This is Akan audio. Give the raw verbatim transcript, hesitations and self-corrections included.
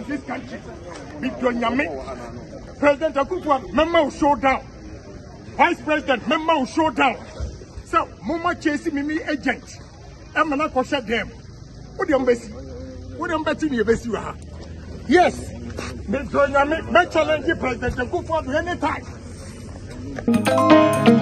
in this country. President Akufo-Addo, member will show down. Vice President, member will show down. So, Mama chasing me agent. I'm not going to shut them. What do you embassy? What do you embassy in your embassy? Yes, me challenge President Akufo-Addo anytime.